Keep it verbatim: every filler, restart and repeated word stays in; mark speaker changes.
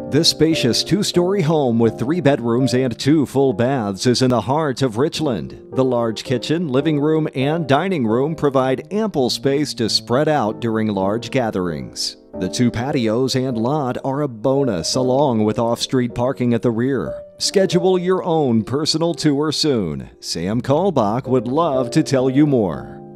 Speaker 1: This spacious two-story home with three bedrooms and two full baths is in the heart of Richland. The large kitchen, living room, and dining room provide ample space to spread out during large gatherings. The two patios and lot are a bonus, along with off-street parking at the rear. Schedule your own personal tour soon. Sam Kalbach would love to tell you more.